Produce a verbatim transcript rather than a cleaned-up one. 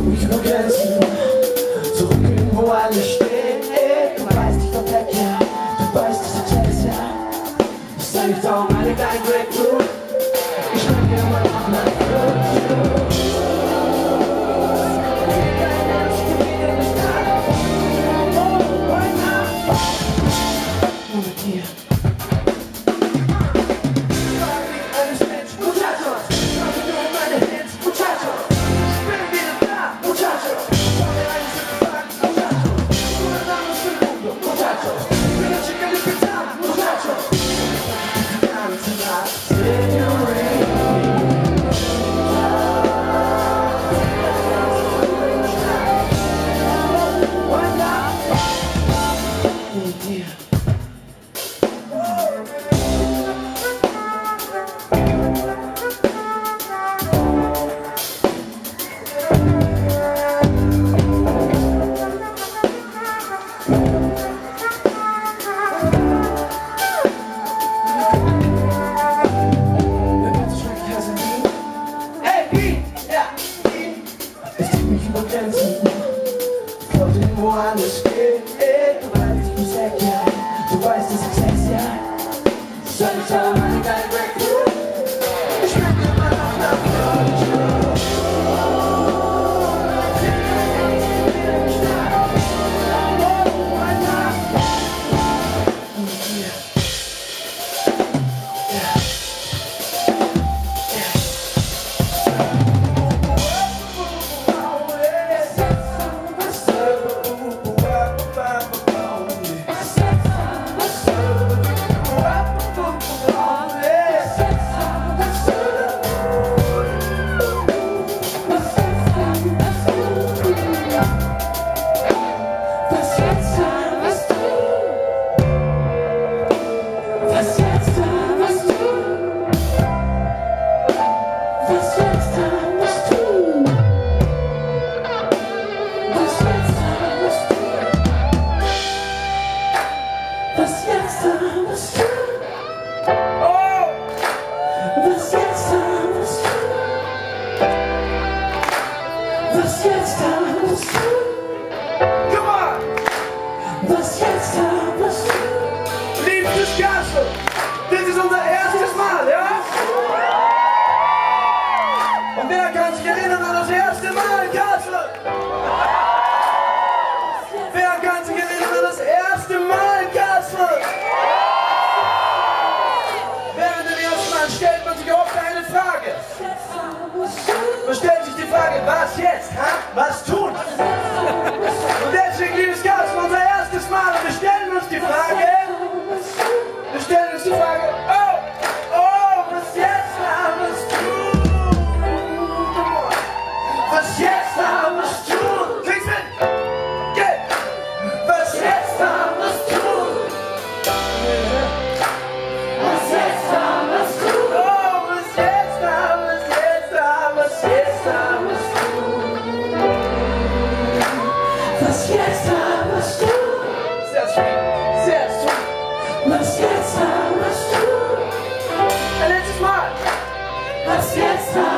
mich nur Grenzen, zurückgehen, wo alles steht. Du weißt, ich verfleck, ja, du weißt, dass ich chase, ja. Ich seh nicht darum, meine kleine Grapefruit. Ich schmeck dir mal nach meinem Blut. Nur mit dir. Wo alles steht, du weißt, ich bin sack, ja. Du weißt, dass ich sex, ja. Soll ich aber meine geile Grapefruit? Ich schmeck dir mal nach der Blut. Das ist unser erstes Mal, ja? Und wer kann sich erinnern an das erste Mal in Kassel? Wer kann sich erinnern an das erste Mal in Kassel? Während dem ersten Mal stellt man sich oft eine Frage. Man stellt sich die Frage, was jetzt? Ha? Was tun? Und deswegen, liebes Kassel, unser erstes Mal. Und wir stellen uns die Frage, wir stellen uns die Frage, oh, oh, was jetzt, was tun? Was jetzt, was tun? Kling's mit? Okay. Was jetzt, was tun? Was jetzt, was tun? Oh, was jetzt, was jetzt, was jetzt, was tun? Was jetzt, was tun? Sehr schön, sehr schön. Was jetzt, was tun? Ein letztes Mal. Was jetzt?